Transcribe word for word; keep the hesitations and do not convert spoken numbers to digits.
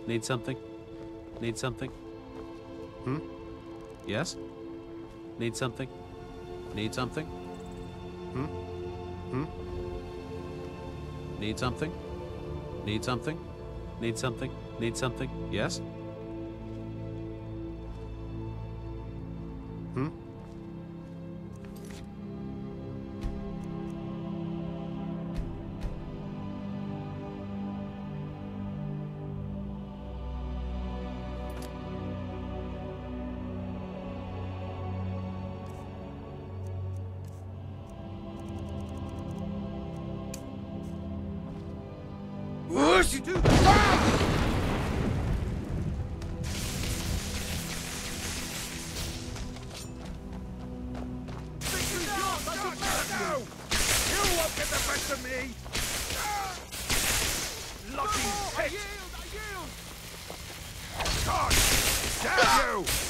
Need something? Need something? Hmm? Yes? Need something? Need something? Hmm? Hmm? Need something? Need something? Need something? Need something? Yes? Hmm? What's you do? Ah! You won't get the best of me! Lucky pig! God! Damn you!